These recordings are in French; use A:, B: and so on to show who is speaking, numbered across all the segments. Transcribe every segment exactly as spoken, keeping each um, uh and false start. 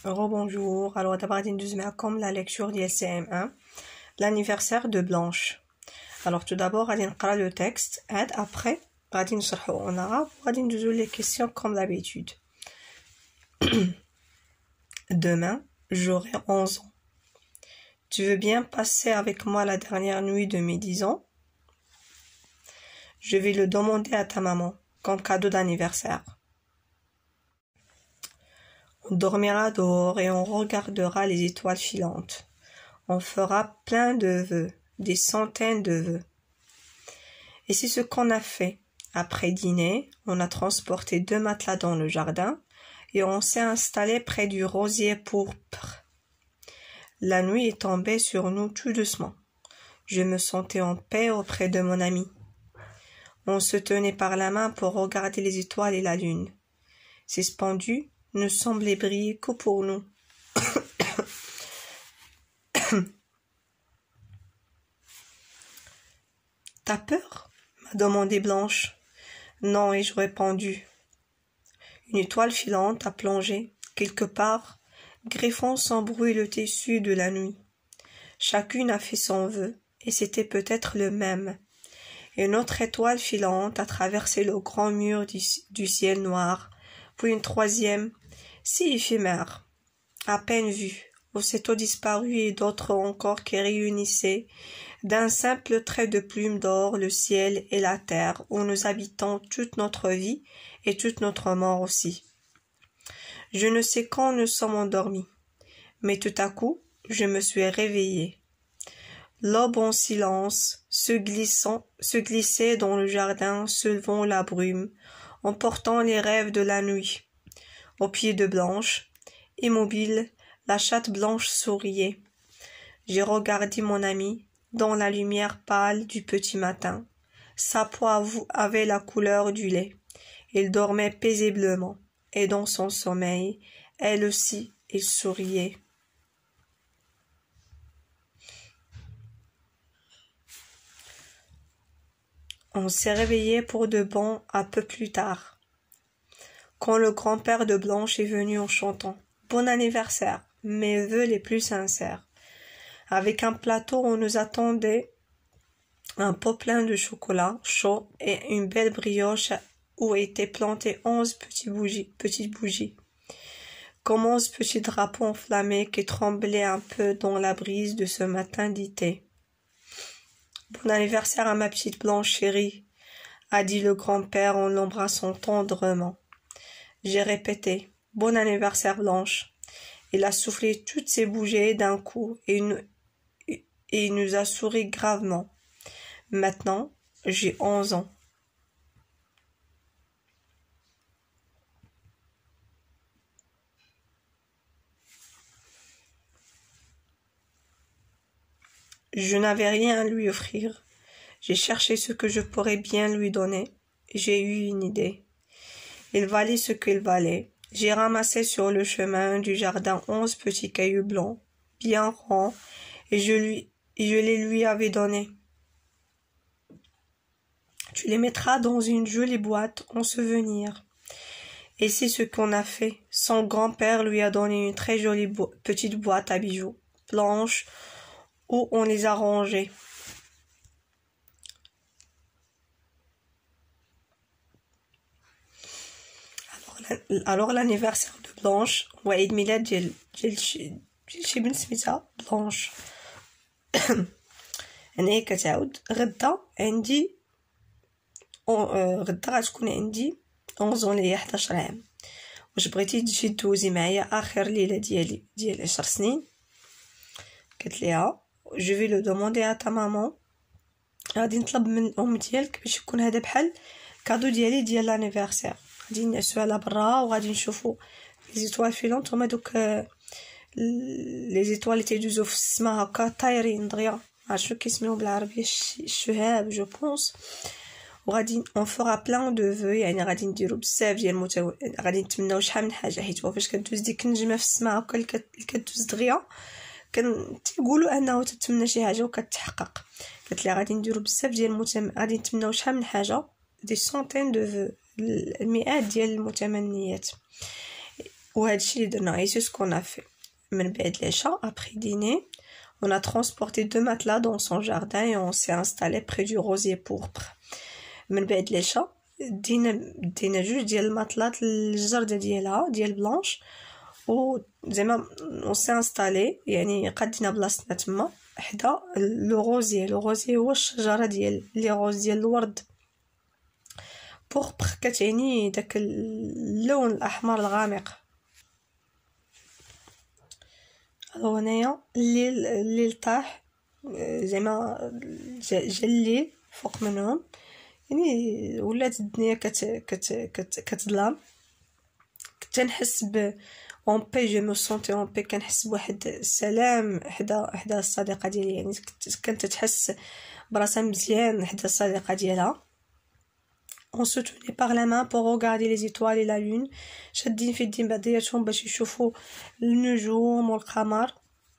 A: Rebonjour, alors d'abord غادي ندوز معكم la lecture ديال C M un, l'anniversaire de Blanche. Alors tout d'abord غادي نقرا le texte, et après غادي نشرحو en arabe, غادي ندوزو les questions comme d'habitude. Demain, j'aurai onze ans. Tu veux bien passer avec moi la dernière nuit de mes dix ans? Je vais le demander à ta maman, comme cadeau d'anniversaire. On dormira dehors et on regardera les étoiles filantes. On fera plein de vœux, des centaines de vœux. Et c'est ce qu'on a fait. Après dîner, on a transporté deux matelas dans le jardin et on s'est installé près du rosier pourpre. La nuit est tombée sur nous tout doucement. Je me sentais en paix auprès de mon ami. On se tenait par la main pour regarder les étoiles et la lune. Suspendues, ne semblait briller que pour nous. T'as peur? M'a demandé Blanche. Non, ai-je répondu. Une étoile filante a plongé, quelque part, greffant sans bruit le tissu de la nuit. Chacune a fait son vœu, et c'était peut-être le même. Et une autre étoile filante a traversé le grand mur du, du ciel noir, puis une troisième, si éphémère, à peine vue, aussitôt disparue et d'autres encore qui réunissaient d'un simple trait de plume d'or le ciel et la terre où nous habitons toute notre vie et toute notre mort aussi. Je ne sais quand nous sommes endormis, mais tout à coup, je me suis réveillée. L'aube en silence, se glissant, se glissait dans le jardin, soulevant la brume, emportant les rêves de la nuit. Au pied de Blanche, immobile, la chatte blanche souriait. J'ai regardé mon ami dans la lumière pâle du petit matin. Sa peau avait la couleur du lait. Il dormait paisiblement, et dans son sommeil, elle aussi, il souriait. On s'est réveillé pour de bon un peu plus tard, quand le grand-père de Blanche est venu en chantant « Bon anniversaire, mes vœux les plus sincères ». Avec un plateau, on nous attendait un pot plein de chocolat chaud et une belle brioche où étaient plantées onze petites bougies, petites bougies, comme onze petits drapeaux enflammés qui tremblaient un peu dans la brise de ce matin d'été. « Bon anniversaire à ma petite Blanche chérie », a dit le grand-père en l'embrassant tendrement. J'ai répété « Bon anniversaire Blanche ». Il a soufflé toutes ses bougies d'un coup et, nous, et il nous a souri gravement. Maintenant, j'ai onze ans. Je n'avais rien à lui offrir. J'ai cherché ce que je pourrais bien lui donner. J'ai eu une idée. Il valait ce qu'il valait. J'ai ramassé sur le chemin du jardin onze petits cailloux blancs, bien ronds, et je, lui, et je les lui avais donnés. Tu les mettras dans une jolie boîte en souvenir. Et c'est ce qu'on a fait. Son grand-père lui a donné une très jolie bo- petite boîte à bijoux, blanche, où on les a rangés. Alors l'anniversaire de Blanche هو عيد ميلاد ديال ديال شي ديال شي بنت سميتها بلانش. انا كتعاود غدا عندي غدا غتكون عندي onze ans اللي هي حداش عام. واش بغيتي تجي دوزي معايا اخر ليله ديالي ديال عشر سنين؟ قلت ليها جو في لو دوموندي ا تا مامون، غادي نطلب من الام ديالك باش يكون هذا بحال كادو ديالي ديال لانيفرسير. غادي نعسو على برا وغادي نشوفو لي زيتوال فيلونط، هما دوك لي زيتوال اللي تيدوزو في السما هكا طايرين دغيا، عرفتو كيسميو بالعربيه الشهاب جو بونس. وغادي اون فورا بلان دو فو، يعني غادي نديرو بزاف ديال المتو... غادي نتمناو شحال من حاجه، حيت هو فاش كدوز ديك النجمه في السما هكا اللي كدوز دغيا كان تيقولوا انه تتمنى شي حاجه وكتحقق. قلت لها غادي نديرو بزاف ديال المتم... غادي نتمناو شحال من حاجه، دي سونتين دو فو، المئات ديال المتمنيات. وهادشي اللي درنا. Et c'est ce qu'on a fait. من بعد العشاء après dîner, on a transporté deux matelas dans son jardin et on s'est installé près du rosier pourpre. من بعد العشاء دينا دينا جوج ديال المطلات الجردة ديالها ديال بلانش و زعما on s'est installé يعني قدينا بلاصتنا تما حدا لو روزي. لو روزي هو الشجره ديال لي روز ديال الورد بوربر كتعني داك اللون الاحمر الغامق. الو هنايا الليل الليل طاح زعما جا الليل فوق منهم يعني ولات الدنيا كت كت كت كتظلام. كنت نحس ب اون بي جو مو سونتي اون بي كنحس بواحد السلام حدا حدا الصديقه ديالي يعني كنت تحس براسها مزيان حدا الصديقه ديالها. on se tenait par la main pour regarder les étoiles et la lune. شادين في الدين بعضياتهم باش يشوفوا النجوم والقمر.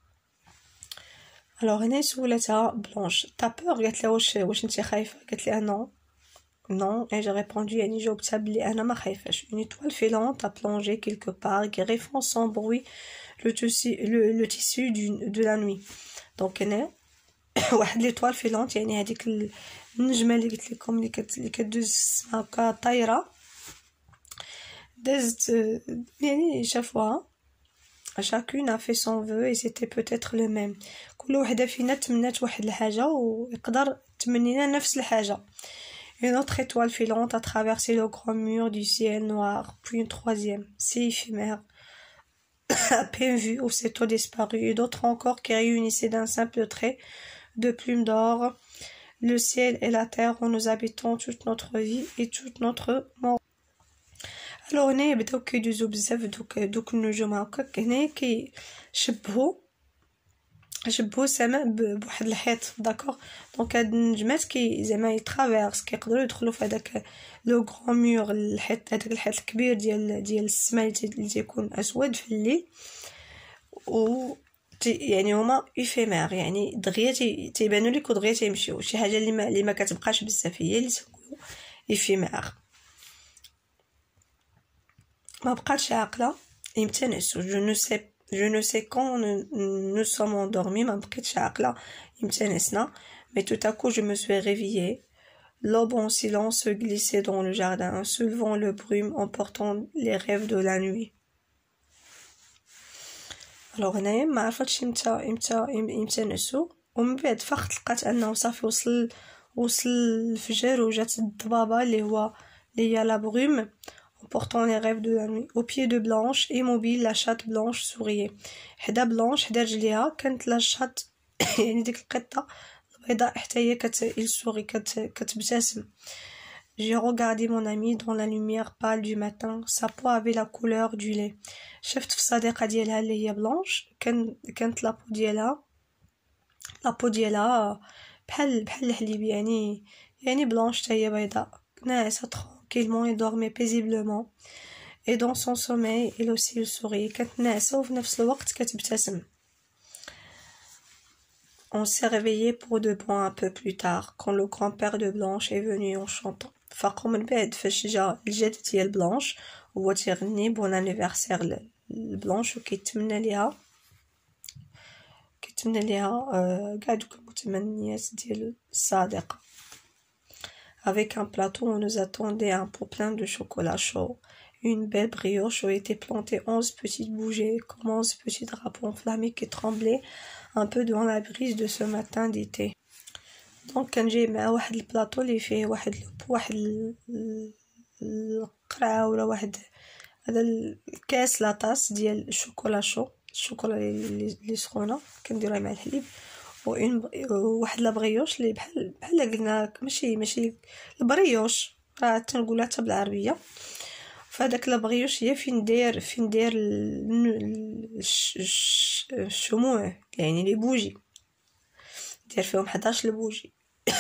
A: alors هنا سولتها بلونش تا بور قالت لها واش واش انت خايفه؟ قالت لها نو non. Et j'ai répondu يعني جاوبتها بلي انا ما خايفاش. une étoile filante a plongé quelque part greffant sans bruit le tissu le, le tissu du, de la nuit. donc هنا واحد ليطوال فيلونت يعني هذيك النجمه اللي قلت لكم اللي كت اللي كدوز هكا طايره دازت يعني شافوها. chacune a fait son vœu et c'était peut-être le même. كل وحده فينا تمنات واحد الحاجه ويقدر تمنينا نفس الحاجه. Une autre étoile filante a traversé le grand mur du ciel noir, puis une troisième, si éphémère, à peine vue, aussitôt disparue, et d'autres encore qui réunissaient d'un simple trait de plumes d'or le ciel et la terre où nous habitons toute notre vie et toute notre mort. Alors هنا بداو كيدوزو بزاف دوك دوك النجوم هكاك هنا كيشبهوا شبهوا السماء بواحد الحيط. داكوغ دونك هاد النجمات كي زعما يترافيرس كيقدروا يدخلوا في هذاك لو غران مور الحيط هذاك الحيط الكبير ديال ديال السماء اللي تيكون اسود في الليل و يعني هما افيمير يعني دغيا تيبانوا لك ودغيا تيمشيو. شي حاجه اللي ما اللي ما كتبقاش بزاف هي اللي تنقولوا افيمير. ما بقاتش عاقله يمتنسو. جو نو سي Je ne sais quand nous, nous sommes endormis, ma bqitch aqla imtanesna, mais tout à coup je me suis réveillée. L'aube en silence se glissait dans le jardin, soulevant le brume, emportant les rêves de la nuit. Alors هنايا ما عرفتش امتى امتى امتى نسو ومن بعد فقط لقات انه صافي وصل وصل الفجر وجات الضبابه اللي هو اللي هي لا بروم portant les rêves de la nuit. Au pied de Blanche, immobile, la chatte Blanche souriait. حدا بلانش حدا رجليها كانت لا شات يعني ديك القطه البيضاء حتى هي كت il sourit كت كتبتسم. J'ai regardé mon ami dans la lumière pâle du matin. Sa peau avait la couleur du lait. شفت في الصديقه ديالها اللي هي بلانش كان كانت لابو ديالها لابو ديالها بحال بحال الحليب يعني يعني بلانش حتى هي بيضاء ناعسه tranquillement et dormait paisiblement. Et dans son sommeil, elle aussi le souriait. كانت ناعسة وفي نفس الوقت كتبتسم. On s'est réveillé pour de bon un peu plus tard, quand le grand-père de Blanche est venu en chantant. فاقوا من بعد فاش جا الجد ديال بلانش هو تيغني بون انيفرسير لبلانش وكيتمنى ليها كيتمنى ليها كاع دوك المتمنيات ديال الصديقة. Avec un plateau, on nous attendait un pot plein de chocolat chaud. Une belle brioche où étaient plantées onze petites bougies, comme onze petits drapeaux enflammés qui tremblaient un peu dans la brise de ce matin d'été. Donc, كان جاي مع واحد البلاطو اللي فيه واحد واحد القرعة ولا واحد هذا الكاس لاطاس ديال الشوكولا شو الشوكولا اللي سخونه كنديروها مع الحليب وين واحد لابغيوش اللي بحال بحال قلنا ماشي ماشي البريوش راه تنقولها حتى بالعربيه. فهداك لابغيوش هي فين داير فين داير الشموع يعني لي بوجي داير فيهم حداش البوجي.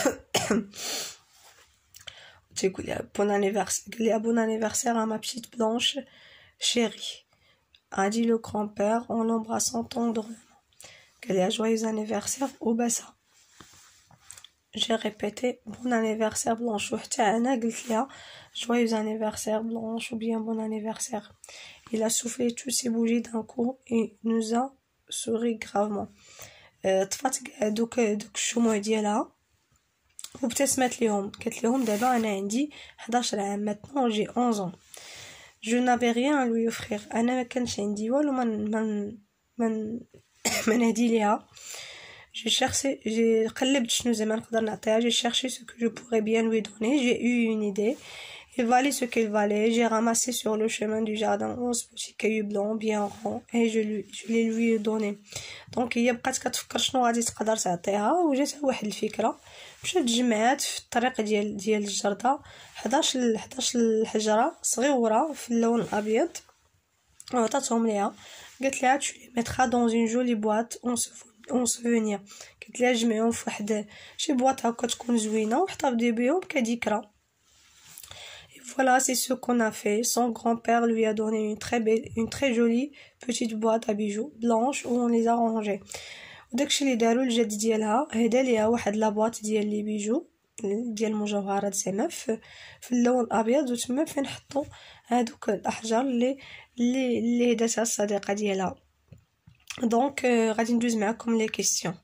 A: تيقول لها بون انيفرسير قال لها بون انيفرسير ا ما بتيت بلانش شيري a dit le grand-père en l'embrassant tendrement. قال لها joyeux anniversaire وباسا. j'ai répété bon anniversaire blanche وحتى انا قلت لها joyeux anniversaire blanche ou bien bon anniversaire. il a soufflé toutes ses bougies d'un coup et nous a souri gravement. طفات كاع دوك دوك الشموع ديالها وابتسمت ليهم قالت لهم دابا انا عندي حداش عام maintenant j'ai onze ans. Je n'avais rien à lui offrir. انا ما كانش عندي والو من من من من هدي ليها. J'ai cherché, j'ai قلبت شنو زعما نقدر نعطيها. J'ai cherché ce que je pourrais bien lui donner. J'ai eu une idée. Il valait ce qu'il valait. J'ai ramassé sur le chemin du jardin onze petits cailloux blancs bien ronds et je lui je les lui ai donné. Donc هي بقات كتفكر شنو غادي تقدر تعطيها وجاتها واحد الفكره. مشات جمعات في الطريق ديال ديال الجرده حداش حداش الحجره صغيره في اللون الابيض وعطاتهم ليها. قالت لها tu les mettras dans une jolie boîte en en souvenir. قالت لها جمعهم في واحد شي بواط هكا تكون زوينه واحتفظي بهم كذكرى. Voilà, c'est ce qu'on a fait. Son grand-père lui a donné une très belle, une très jolie petite boîte à bijoux blanche où on les a rangés. وداكشي اللي دارو الجد ديالها هدا ليها واحد لابواط ديال لي بيجو ديال المجوهرات زعما في, في اللون الابيض وتما فين حطوا هادوك الاحجار اللي اللي اللي داتها الصديقه ديالها. دونك غادي ندوز معكم لي كيسيون.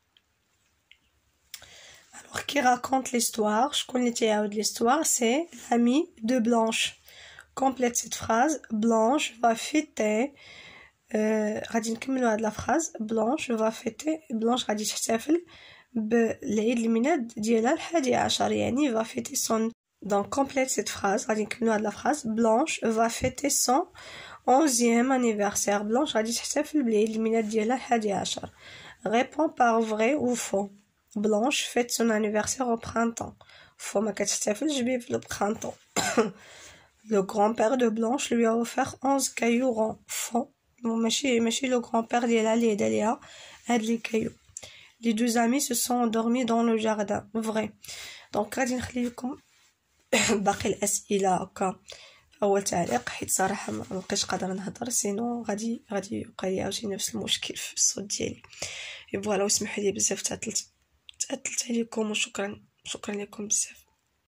A: Alors, qui raconte l'histoire? Je connais l'histoire, c'est l'ami de Blanche. Complète cette phrase. Blanche va fêter. غادي نكملوا هاد la phrase. Blanche va fêter. Blanche غادي تحتفل بالعيد الميلاد ديالها الحادي عشر. يعني va fêter son. Donc complète cette phrase. غادي نكملوا هاد la phrase. Blanche va fêter son onzième anniversaire. Blanche غادي تحتفل بالعيد الميلاد ديالها الحادي عشر. Réponds par vrai ou faux. Blanche fête son anniversaire au printemps. Faux ما كتحتفلش بيه في le printemps. Le grand-père de Blanche lui a offert onze cailloux ronds. Faux. ماشي ماشي le grand-père ديالها اللي هدا ليها هاد لي cailloux. Les deux amis se sont endormis dans le jardin. Vrai. Donc غادي نخلي لكم باقي الأسئلة هكا في أول تعليق حيت صراحة ما بقيتش قادرة نهضر سينو غادي غادي يبقى لي عاوتاني نفس المشكل في الصوت ديالي. فوالا واسمحوا لي بزاف تعطلت تعطلت عليكم وشكرا شكرا لكم بزاف.